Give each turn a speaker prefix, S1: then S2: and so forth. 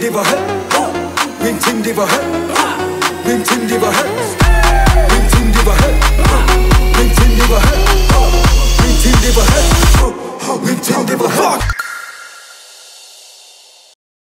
S1: đi vào hết, Minh Thinh đi vào hết, Minh Thinh đi vào hết, Minh Thinh đi vào hết, Minh Thinh đi vào hết, Minh Thinh đi vào hết, Minh Thinh đi vào hết.